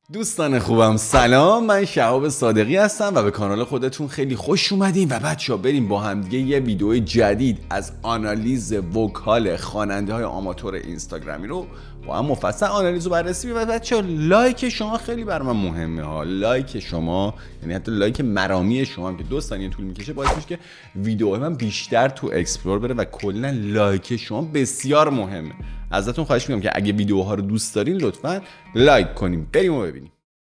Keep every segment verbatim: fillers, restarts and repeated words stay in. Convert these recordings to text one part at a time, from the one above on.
دوستان خوبم سلام، من شهاب صادقی هستم و به کانال خودتون خیلی خوش اومدین. و بچه‌ها بریم با هم دیگه یه ویدیو جدید از آنالیز وکال خواننده های آماتور اینستاگرامی رو با هم مفصل آنالیز و بررسی می‌کنیم. و بچه‌ها لایک شما خیلی بر من مهمه ها. لایک شما، یعنی حتی لایک مرامی شما هم که دو ثانیه طول میکشه، باعث میشه که ویدیو من بیشتر تو اکسپلور بره و کلا لایک شما بسیار مهمه. ازتون خواهش میکنم که اگه ویدیوها رو دوست دارین لطفاً لایک کنیم. بریم و ببینیم.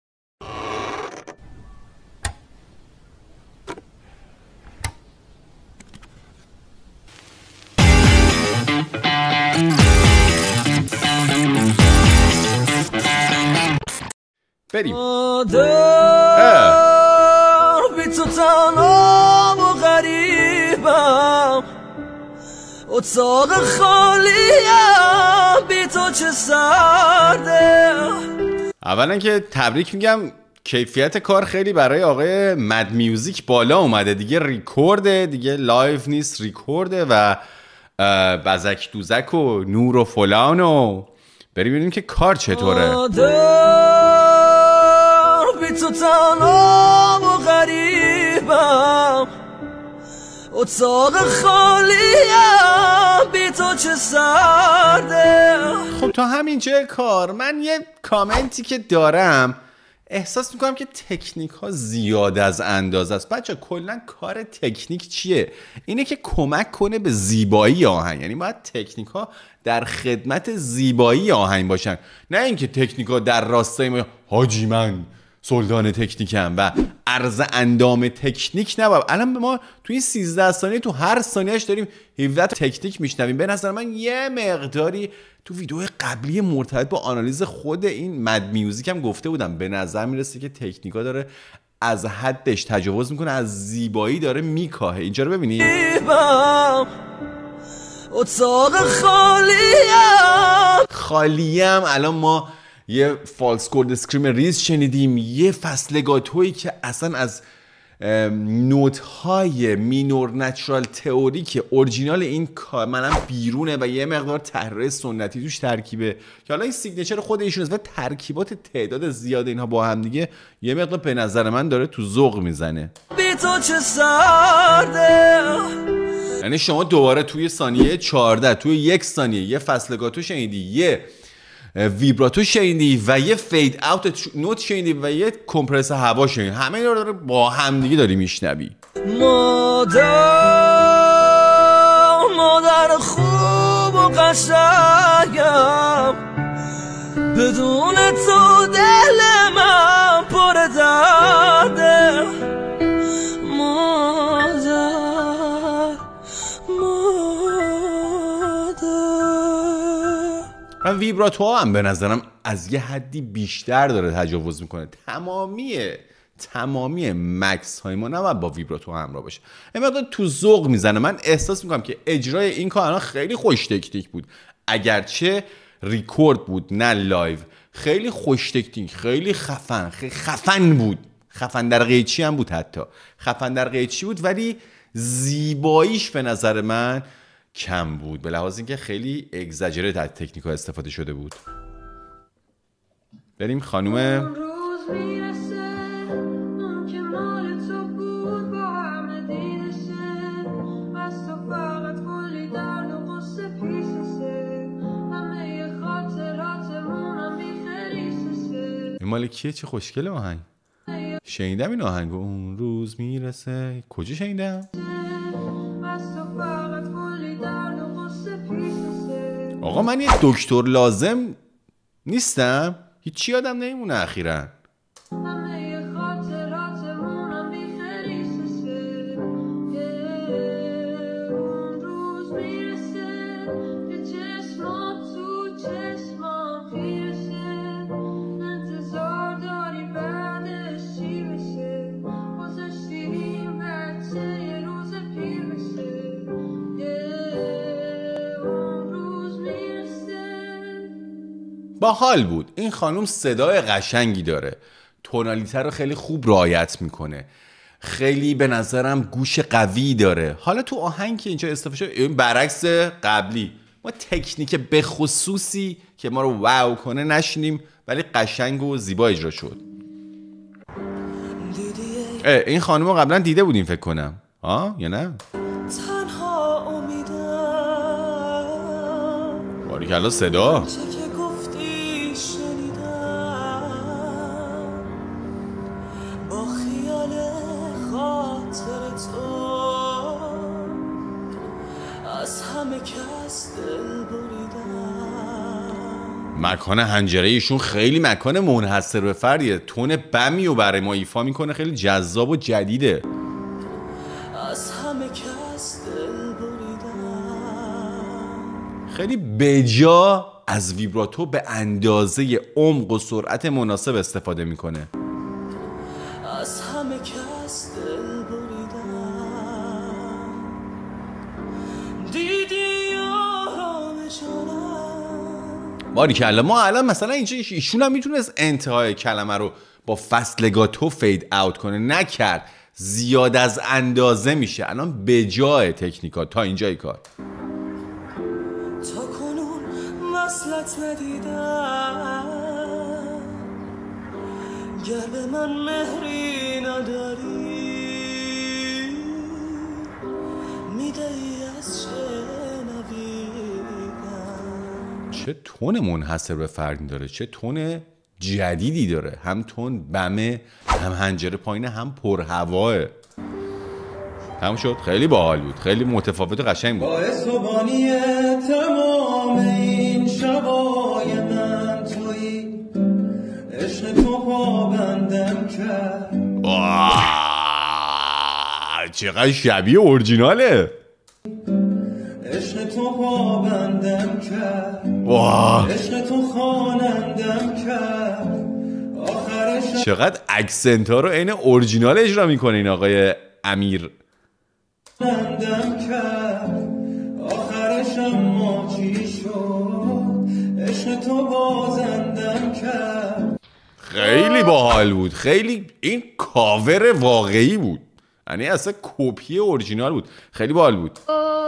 بریم. بی تو تنها و غریبم، اتاق خالیم، بی تو چه سرده. اولا که تبریک میگم، کیفیت کار خیلی برای آقای مد میوزیک بالا اومده دیگه. ریکورده دیگه، لایف نیست، ریکورده و بزک دوزک و نور و فلان و بریم ببینیم که کار چطوره. بی تو تنها و غریبم، اتاق خالیم، بی تو چه سرده. خب تا همینجا کار، من یه کامنتی که دارم احساس میکنم که تکنیک ها زیاد از اندازه است. بچه کلا کار تکنیک چیه؟ اینه که کمک کنه به زیبایی آهنگ. یعنی باید تکنیک ها در خدمت زیبایی آهنگ باشن، نه اینکه تکنیک ها در راستای ما حاجی من سلطان تکنیکم و عرض اندام تکنیک نباید. الان به ما توی این سیزده ثانیه تو هر ثانیهش داریم هفده تکنیک میشنویم. به نظر من یه مقداری تو ویدیو قبلی مرتبط با آنالیز خود این مد میوزیک هم گفته بودم، به نظر میرسه که تکنیکا داره از حدش تجاوز میکنه، از زیبایی داره میکاهه. اینجا رو ببینید. اتاق خالیم خالیم الان ما یه فالس کورد اسکریم ریز شنیدیم، یه فصل گاتویی که اصلا از نوت های مینور نچرال تئوری که اورجینال این کاملا بیرونه و یه مقدار تحریر سنتی توش ترکیبه که حالا این سیگنچر خود ایشون و ترکیبات تعداد زیاد اینها با هم دیگه یه مقدار به نظر من داره تو ذوق میزنه. بی تو چه سرده. یعنی شما دوباره توی ثانیه چهارده توی یک ثانیه یه فصل گاتو شنیدی، یه ویبراتو شنیدی و یه فید اوت نوت شنیدی و یه کمپرس هوا شنیدی. همه اینا رو با هم دیگه داری میشنوی. مادر مادر خوب و قشنگم، بدون تو دل من پر درده. مادر و ویبراتو ها هم به نظرم از یه حدی بیشتر داره تجاوز میکنه. تمامی تمامی مکس های ما نباید با ویبراتو همراه باشه. این مقدار تو ذوق میزنه. من احساس میکنم که اجرای این کار الان خیلی خوش تکنیک بود، اگرچه ریکورد بود نه لایو. خیلی خوش تکنیک، خیلی خفن، خیلی خفن بود. خفن در قیچی هم بود، حتی خفن در قیچی بود، ولی زیباییش به نظر من کم بود، به لحاظ اینکه خیلی اگزاجره از تکنیک ها استفاده شده بود. بریم خانوم این مال کیه؟ چه خوشگله آهنگ. شنیدم این آهنگ اون روز میرسه. کجا شنیدم؟ آقا من یه دکتر لازم نیستم؟ هیچی یادم نمیمونه اخیراً. باحال بود. این خانم صدای قشنگی داره، تونالیته رو خیلی خوب رعایت میکنه، خیلی به نظرم گوش قوی داره. حالا تو آهنگ که اینجا استفاده شده برعکس قبلی، ما تکنیک به خصوصی که ما رو واو کنه نشینیم ولی قشنگ و زیبا اجرا شد. این خانم رو قبلا دیده بودیم فکر کنم، ها یا نه؟ تنها امیدم باریکلا صدا چه که گفتی شنیدم با خیال خاطر تو از همه کس دل بریدم. مکان حنجره ایشون خیلی مکان منحصر به فردیه، تون بمی رو برای ما ایفا میکنه، خیلی جذاب و جدیده. از همه کس دل بریدم. خیلی بجا از ویبراتو به اندازه عمق و سرعت مناسب استفاده میکنه. از همه کس دل بریدم. دیدی باریکلا. ما الان مثلا اینجا ایشون هم میتونست انتهای کلمه رو با فصلگاتو فید اوت کنه، نکرد، زیاد از اندازه میشه. الان بجای تکنیکا تا اینجای کار. تا کنون وصلت ندیدم، گر به من مهری نداری میدهی از شنویدم. چه تون منحصر به فرد داره، چه تون جدیدی داره، هم تون بمه، هم حنجره پایینه، هم پر هواه. تموم شد. خیلی باحال بود، خیلی متفاوت و قشنگ بود. باعث و بانی تمام این شبای من تویی، عشق تو پابندم کرد. واه چقدر شبیه اورجیناله. عشق تو پابندم کرد، واه عشق تو خوانندم کرد. آخرش چقدر اکسنت ها رو عین اورجینال اجرا میکنه این آقای امیر. خوانندم کرد. آخرش اما چی شد؟ عشق تو بازندم کرد. خیلی باحال بود، خیلی این کاور واقعی بود، یعنی اصلا کپی اورجینال بود. خیلی باحال بود.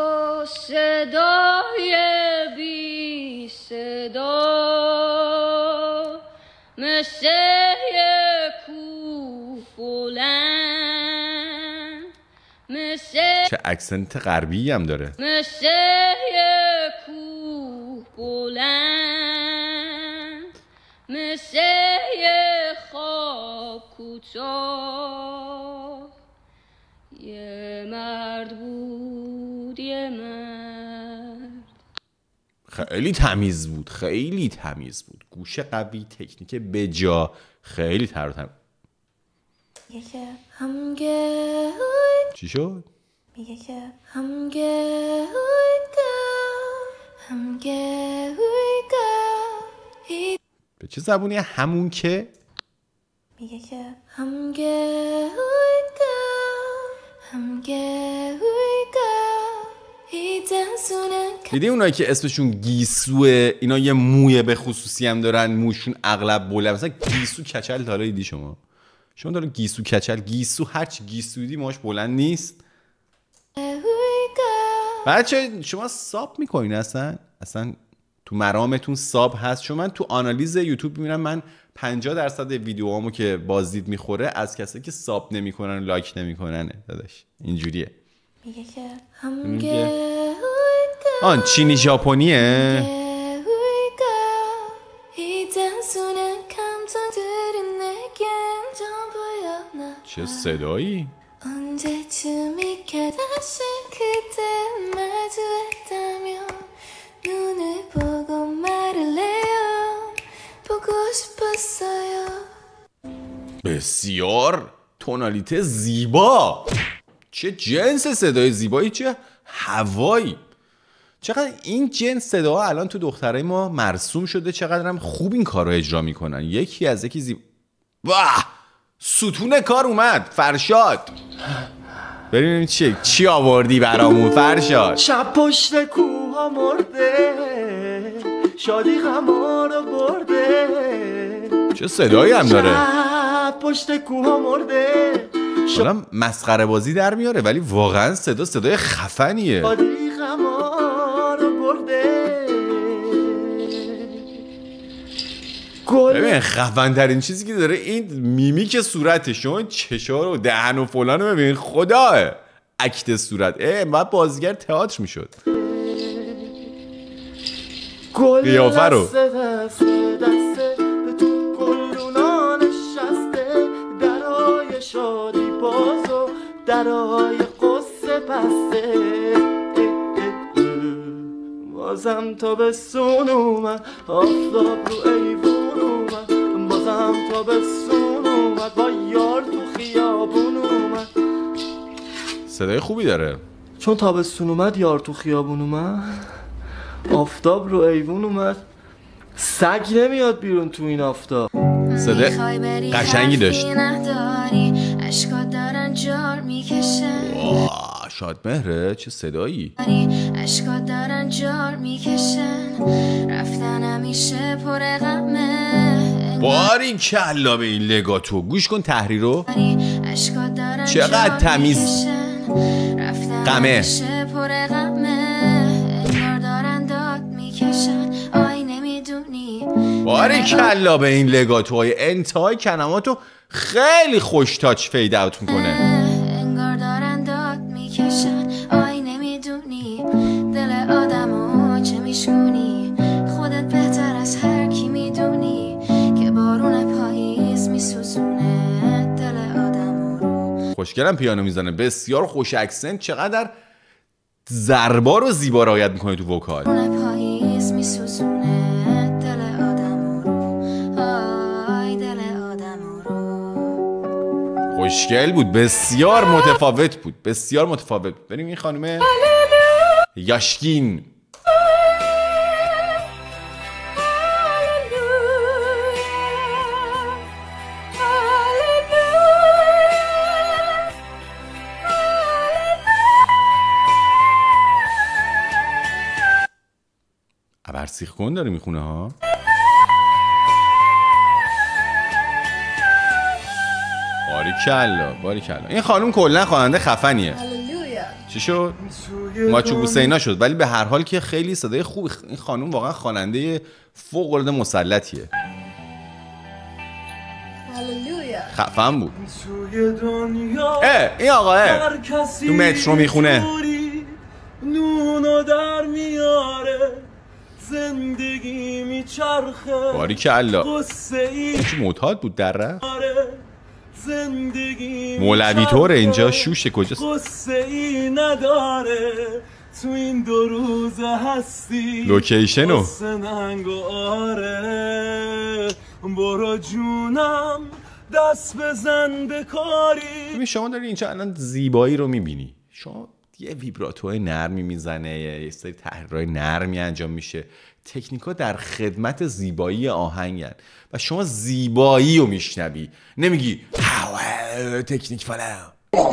صدای بی صدا مثل یک کوه بلند، مثل چه اکسنت غربی هم داره. مثل یک کوه بلند، مثل یک خواب کوتاه، یه مرد بود یه مرد. خیلی تمیز بود، خیلی تمیز بود، گوش قوی، تکنیک بجا، خیلی تر و تمیز. میگه که همگه چی شد؟ میگه که همگه هویگا همگه هویگا. به چه زبونی همون که؟ میگه که همگه هویگا همگه هویگا. دیدی اونایی که اسمشون گیسوه، اینا یه موی به خصوصی هم دارن، موشون اغلب بلند، مثلا گیسو کچل. تا حالا دیدی شما؟ شما دارن گیسو کچل، گیسو هرچی گیسو دیدی ماش بلند نیست. بچه شما ساب میکنین اصلا؟ اصلا تو مرامتون ساب هست؟ چون من تو آنالیز یوتیوب میبینم من پنجاه درصد ویدیوهامو که بازدید میخوره از کسایی که ساب نمیکنن، لایک نمیکنن. داداش اینجوریه. میگه که همگه آن چینی ژاپنیه. چه صدایی؟ 언제쯤이 깨닫은 그대 마주했다면 눈을 보고 말을 해요. 보고 싶었어요. بسیار تونالیته زیبا، چه جنس صدای زیبایی، چه هوایی. چقدر این جنس صداها الان تو دخترای ما مرسوم شده، چقدر هم خوب این کار رو اجرا میکنن، یکی از یکی زیبا. واه ستون کار اومد. فرشاد بریم چی چی آوردی برامون فرشاد؟ شب پشت کوها مرده، شادی غما رو برده. چه صدایی هم داره. شب پشت کوها مرده، حالا مسخره بازی در میاره ولی واقعا صدا صدای خفنیه. شادی غما رو برده. ببین خفن ترین چیزی که داره این میمیک صورتش، شما چشار و دهن و فلان رو ببین، خداه اکت صورت. اه بعد بازیگر تئاتر میشد. قیافه رو دسته دسته دسته به تو گلدونا نشسته، درهای شادی باز و درهای قصه بسته. بازم تابستون اومد، آفتاب رو ایوون اومد، بازم تابستون اومد، با یار تو خیابون اومد. صدای خوبی داره. چون تابستون اومد یار تو خیابون اومد، آفتاب رو ایوون اومد، سگ نمیاد بیرون تو این آفتاب. صدای قشنگی داشت. اشکات دارن جار میکشن، واه شادمهره چه صدایی. اشکات دارن جار میکشن، رفتن همیشه پر غمه. باری کلا به این لگاتو گوش کن تحریرو. اشکات دارن چقدر تمیز غمه. پر غمه، انگار دارن داد میکشن، آی نمیدونی. باری کلا به این لگاتوهای انتهای کلماتو خیلی خوش تاچ فید اوت میکنه. انگار دارن داد میکشن، آی نمیدونی دل آدمو چه میشکنی. خودت بهتر از هر کی میدونی که بارون پاییز میسوزونه دل آدمو رو. خوشگلم پیانو میزنه، بسیار خوش اکسنت، چقدر ضربا رو زیبا رعایت میکنه تو وکال. بارون پاییز میسوزونه دل آدمو رو، آی دل آدمو رو. خوشگل بود، بسیار متفاوت بود، بسیار متفاوت بود. بریم این خانم یاشکین. ابرسیخ کن داره میخونه ها. باری کلا باری کلا. این خانم کلا خواننده خفنیه. چی شد؟ ماچو بوسینا شد، ولی به هر حال که خیلی صدای خوب. این خانم واقعا خواننده فوق العاده مسلطیه. خفن بود. اه این آقاه تو مترو میخونه. نونو در میاره، زندگی میچرخه. باری کلا. قصه ای چی معتاد بود در رفت؟ زندگی مولوی طوره اینجا. شوشه کجاست؟ قصه ای نداره تو این دو روز هستی. لوکیشنو ننگو آره برو جونم دست بزن به کاری. ببین شما داری اینجا الان زیبایی رو میبینی، شما یه ویبراتوهای نرمی میزنه، یه سری تحریرهای نرمی انجام میشه، تکنیکا در خدمت زیبایی آهنگن و شما زیبایی رو میشنوی، نمیگی تکنیک فلان.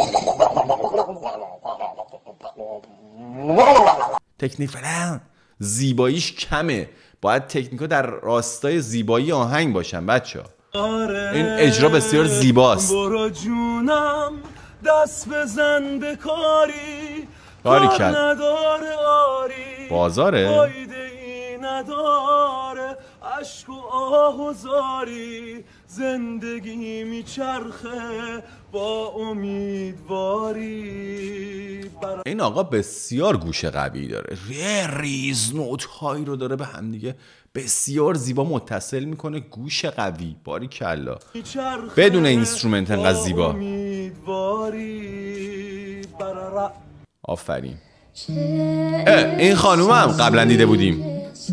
تکنیک فلان زیباییش کمه، باید تکنیکا در راستای زیبایی آهنگ باشن بچه ها. این اجرا بسیار زیباست. برو جونم دست بزن به کاری. کاری کرد نداره آری بازاره فایده ای نداره، عشق و آه و زاری زندگی میچرخه با امیدواری. این آقا بسیار گوش قوی داره، ری ریز نوت هایی رو داره به هم دیگه بسیار زیبا متصل میکنه. گوش قوی باری کلا بدون اینسترومنت انقدر زیبا. آفرین. این خانوم هم قبلا دیده بودیم،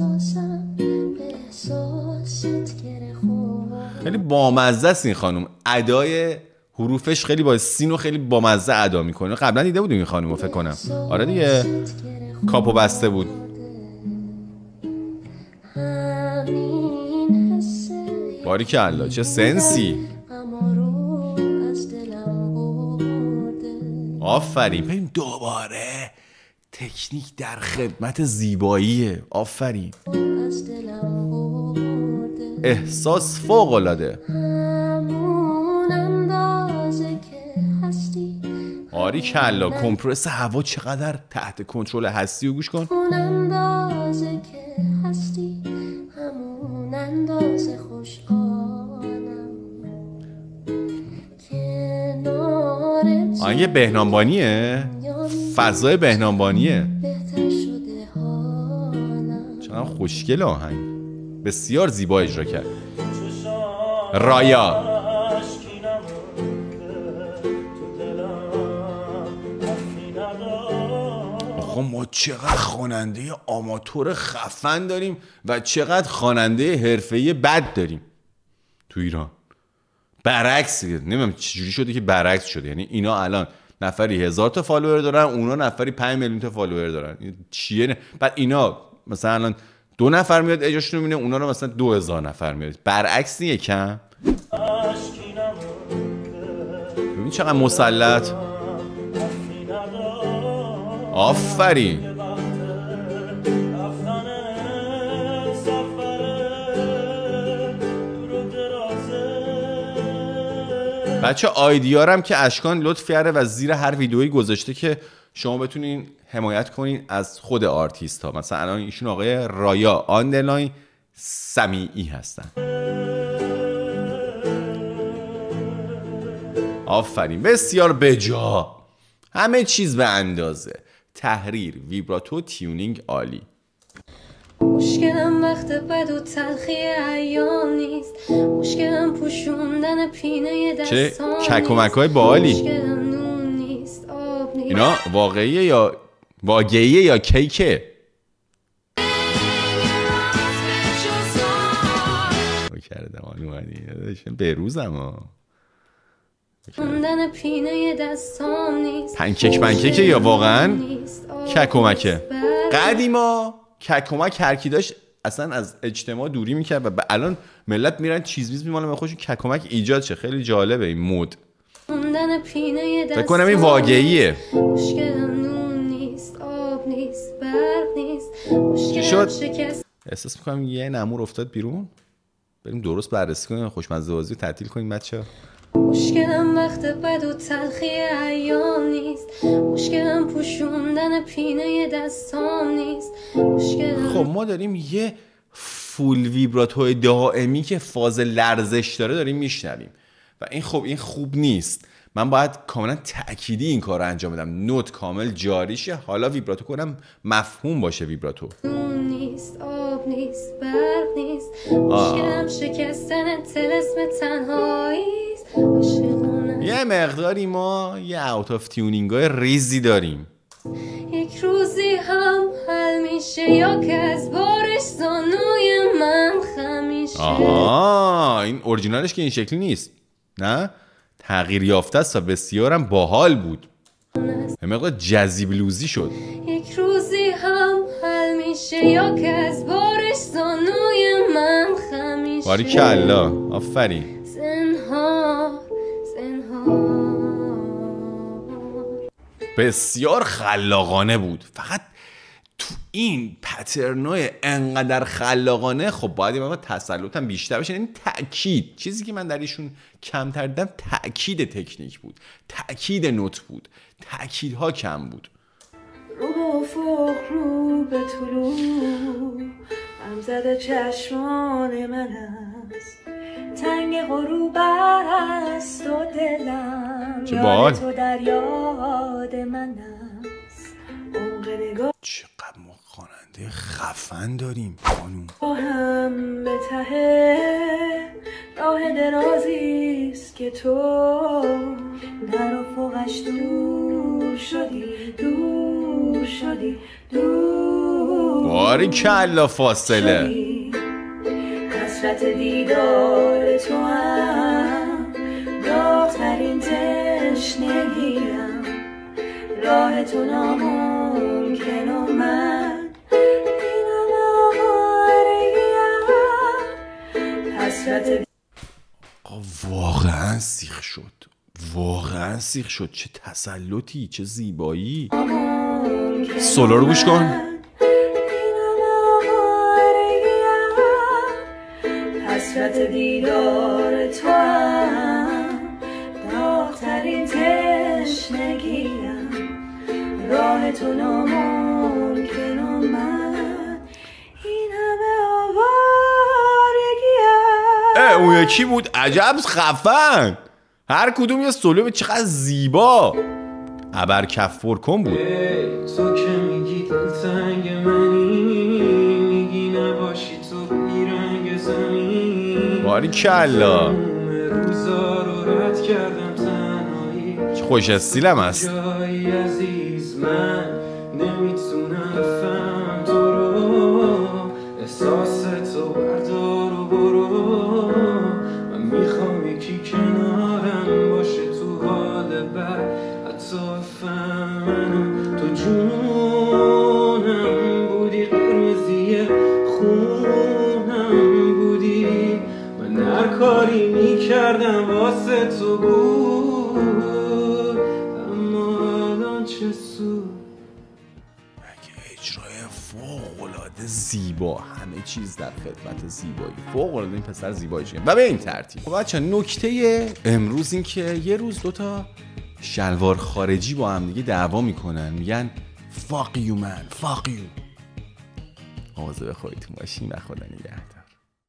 خیلی بامزه است این خانوم، ادای حروفش خیلی با سین و خیلی بامزه ادا میکنه. قبلا دیده بودیم این خانومو فکر کنم. آره دیگه کاپو بسته بود. باریکالله چه سنسی. آفرین. ببین دوباره تکنیک در خدمت زیباییه. آفرین. احساس فوق العاده. باریکالله کمپرس هوا چقدر تحت کنترل هستی و گوش کن. اون اندازه که هستی همون اندازه خوش آهنگ بهنامبانیه؟ فضای بهنامبانیه. چقدر خوشگل آهنگ، بسیار زیبا اجرا کرد رایا. آقا ما چقدر خواننده آماتور خفن داریم و چقدر خواننده حرفه‌ای بد داریم تو ایران. برعکس، نمیدونم چجوری شده که برعکس شده. یعنی اینا الان نفری هزار تا فالوور دارن، اونا نفری پنج میلیون تا فالوور دارن. چیه نه؟ بعد اینا مثلا الان دو نفر میاد اجاشون رو میبینه، اونا رو مثلا دو هزار نفر میاد. برعکس نیه کم؟ ببین چقدر مسلط. آفرین. بچه آیدیارم که اشکان لطف کرده و زیر هر ویدئویی گذاشته که شما بتونین حمایت کنین از خود آرتیست ها. مثلا الان ایشون آقای رایا آندرلاین سمیعی هستن. آفرین، بسیار بجا، همه چیز به اندازه، تحریر، ویبراتو، تیونینگ عالی. مشکلم وقت بد و تلخی ایام نیست، مشکلم پوشوندن پینه دستان چه ککومکای باحالی. مشکلم نون نیست، آب نیست. اینا واقعیه یا واقعیه یا کیکه؟ کردم آن اومدی بروزم ها. پینه دستان نیست. پنکیک پنکیکه یا واقعا ککومکه؟ قدیما ککومک هر کی داشت اصلا از اجتماع دوری میکرد و الان ملت میرن چیز میز میمالن به خودشون ککومک ایجاد شه. خیلی جالبه این مود. فکر کنم این واقعیه. مشکلم نون نیست، آب نیست، برق نیست. مشکلم شکست. احساس میکنم یه نمور افتاد بیرون. بریم درست بررسی کنیم، خوشمزه بازی تعطیل کنیم بچه‌ها. مشکلم وقت بد و تلخی ایام نیست، مشکلم پوشوندن پینه دستام نیست. مشکلم خب ما داریم یه فول ویبراتو دائمی که فاز لرزش داره داریم میشنویم و این خب این خوب نیست. من باید کاملا تأکیدی این کار رو انجام بدم، نوت کامل جاری شه، حالا ویبراتو کنم مفهوم باشه. ویبراتو نیست، آب نیست، برق نیست. مشکلم شکستن طلسم تنهایی است. یه مقداری ما یه اوت آف تیونینگ های ریزی داریم. یک روزی هم حل میشه یا که از بارش زانوی من خم میشه. آها، این اورجینالش که این شکلی نیست، نه تغییر یافته است و بسیارم باحال بود. یه مقدار جزی بلوزی شد. یک روزی هم حل میشه یا که از بارش زانوی من خم میشه. باریکلا، آفرین. زنهار زنهار. بسیار خلاقانه بود. فقط تو این پترنای انقدر خلاقانه خب باید این تسلطم بیشتر بشه. این تأکید، چیزی که من در ایشون کمتر دیدم تأکید تکنیک بود، تأکید نوت بود، تأکیدها کم بود. رو به افق، رو به طلوع، هم زده چشمان من است، تنگ غروب است و دلم یاد تو در یاد من است. عمق نگاه چقدر ما خواننده خفن داریم خانوم. با هم به ته راه درازیست که تو در افقش دور شدی، دور شدی، دور باریکلا فاصله. حسرت دیدار تو هم داغ‌ترین تشنگیم، راه تو ناممکن و من اینم آوارگیم. حسرت واقعا سیخ شد، واقعا سیخ شد. چه تسلطی، چه زیبایی. سولو رو گوش کن. حسرت دیدار تو هم داغ‌ترین تشنگیم، راه تو ناممکن و من این همه آوارگیم. اون یکی بود عجب خفن. هر کدوم یه سولو، چقدر زیبا. ابر کف کن بود. تو که میگی دلتنگ منی، میگی نباشی تو بیرنگ زمین. باری کلا روزا رو رد کردم تنهایی، خوش استیلم هست. جایی عزیز من نمیتونم بفهم تو رو، احساس تو بردار و برو. من میخوام یکی کنارم باشه تو حال بد، حتی بفهمم تو جونم بودی، قرمزی خونم بودی. من هر کاری میکردم واسه تو بود، اما الان چه سود. اجرای فوق‌العاده زیبا، همه چیز در خدمت زیبایی، فوق‌العاده این پسر زیبایی شد. و به این ترتیب خب بچه‌ها نکته امروز این که یه روز دوتا شلوار خارجی با هم دیگه دعوا میکنن، میگن fuck you man fuck you. آوازه بخورید تو ماشین و خدا نگهدار.